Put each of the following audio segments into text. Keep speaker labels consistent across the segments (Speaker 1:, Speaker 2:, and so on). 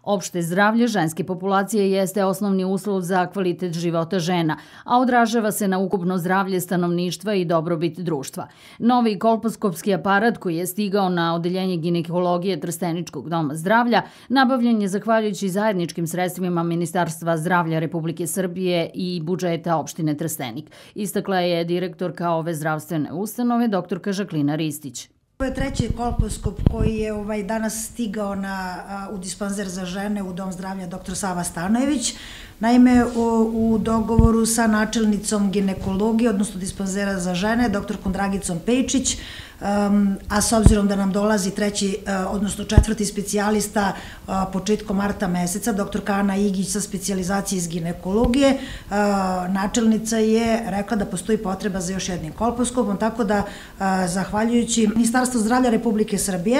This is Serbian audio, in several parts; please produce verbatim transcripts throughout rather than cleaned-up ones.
Speaker 1: Opšte zdravlje ženske populacije jeste osnovni uslov za kvalitet života žena, a odražava se na ukupno zdravlje stanovništva i dobrobit društva. Novi kolposkopski aparat koji je stigao na odeljenje ginekologije Trsteničkog doma zdravlja nabavljen je zahvaljujući zajedničkim sredstvima Ministarstva zdravlja Republike Srbije i budžeta opštine Trstenik. Istakla je direktorka ove zdravstvene ustanove, doktorka Žaklina Ristić.
Speaker 2: Ovo je treći kolposkop koji je ovaj, danas stigao na, u dispanzer za žene u Dom zdravlja doktor Sava Stanojević. Naime, u, u dogovoru sa načelnicom ginekologije, odnosno dispanzera za žene, doktorkom Dragicom Pejčić, um, a s obzirom da nam dolazi treći, uh, odnosno četvrti specijalista uh, početkom marta meseca, doktorka Ana Igić sa specijalizacije iz ginekologije, uh, načelnica je rekla da postoji potreba za još jednim kolposkopom, tako da, uh, zahvaljujući Ministarstvu zdravlja Republike Srbije,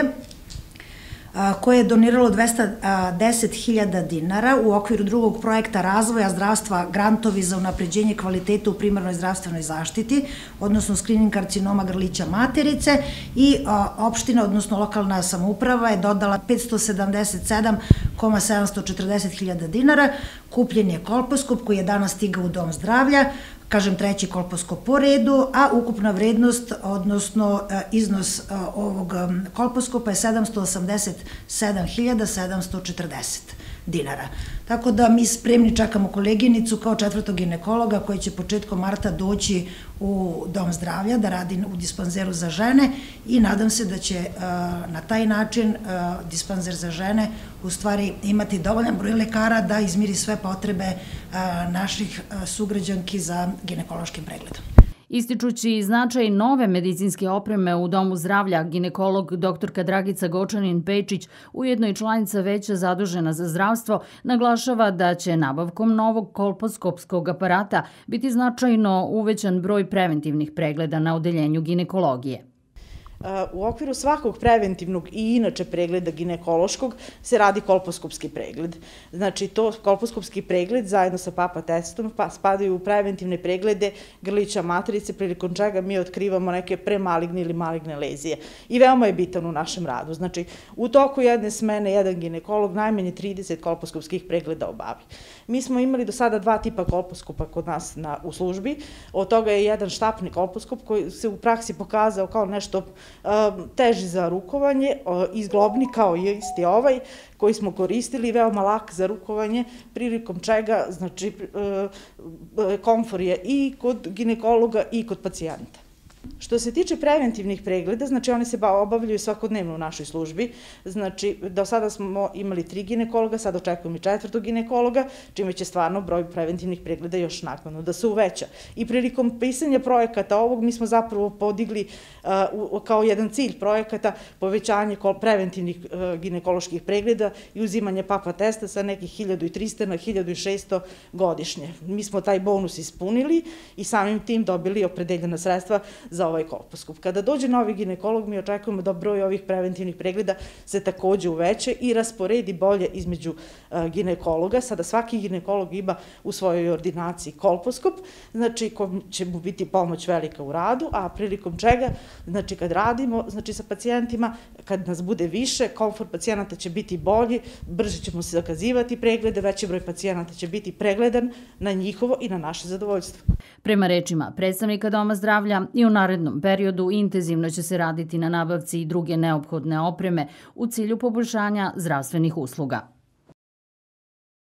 Speaker 2: koje je doniralo dvesta deset hiljada dinara u okviru drugog projekta razvoja zdravstva grantovi za unapređenje kvaliteta u primarnoj zdravstvenoj zaštiti, odnosno skrining karcinoma grlića materice, i opština, odnosno lokalna samouprava je dodala petsto sedamdeset sedam zarez sedamsto četrdeset hiljada dinara. Kupljen je kolposkop koji je danas stigao u Dom zdravlja, kažem treći kolposkop po redu, a ukupna vrednost, odnosno iznos ovog kolposkopa je sedamsto osamdeset sedam hiljada sedamsto četrdeset dinara. Tako da mi spremni čekamo koleginicu kao četvrtog ginekologa koji će početkom marta doći u Dom zdravlja da radi u dispanzeru za žene i nadam se da će na taj način dispanzer za žene u stvari imati dovoljan broj lekara da izmiri sve potrebe naših sugrađanki za ginekološkim pregledom.
Speaker 1: Ističući značaj nove medicinske opreme u Domu zdravlja, ginekolog doktorka Dragica Gočanin-Pejčić, ujedno i članica veća zadužena za zdravstvo, naglašava da će nabavkom novog kolposkopskog aparata biti značajno uvećan broj preventivnih pregleda na odeljenju ginekologije.
Speaker 3: U okviru svakog preventivnog i inače pregleda ginekološkog se radi kolposkopski pregled. Znači, to kolposkopski pregled zajedno sa papa testom pa spadaju u preventivne preglede grlića materice, prilikom čega mi otkrivamo neke premaligne ili maligne lezije. I veoma je bitan u našem radu. Znači, u toku jedne smene jedan ginekolog najmanje trideset kolposkopskih pregleda obavi. Mi smo imali do sada dva tipa kolposkopa kod nas na, u službi. Od toga je jedan štapni kolposkop koji se u praksi pokazao kao nešto teži za rukovanje, izglobni kao je isti ovaj koji smo koristili, veoma lak za rukovanje, prilikom čega, znači, komfor je i kod ginekologa i kod pacijenta. Što se tiče preventivnih pregleda, znači oni se obavljaju svakodnevno u našoj službi, znači do sada smo imali tri ginekologa, sad očekujemo i četvrtog ginekologa, čime će stvarno broj preventivnih pregleda još naknadno da se uveća. I prilikom pisanja projekata ovog mi smo zapravo podigli kao jedan cilj projekata povećanje preventivnih ginekoloških pregleda i uzimanje papa testa sa nekih hiljadu trista na hiljadu šesto godišnje. Mi smo taj bonus ispunili i samim tim dobili opredeljena sredstva za ovaj kolposkop. Kada dođe novi ginekolog, mi očekujemo da broj ovih preventivnih pregleda se takođe uveće i rasporedi bolje između ginekologa. Sada svaki ginekolog ima u svojoj ordinaciji kolposkop, znači kom će mu biti pomoć velika u radu, a prilikom čega, znači kad radimo, znači sa pacijentima, kad nas bude više, komfor pacijenata će biti bolji, brže ćemo se zakazivati preglede, veći broj pacijenata će biti pregledan na njihovo i na naše zadovoljstvo.
Speaker 1: Prema rečima predstavnika Doma zdravlja, i u narednom periodu intenzivno će se raditi na nabavci i druge neophodne opreme u cilju poboljšanja zdravstvenih usluga.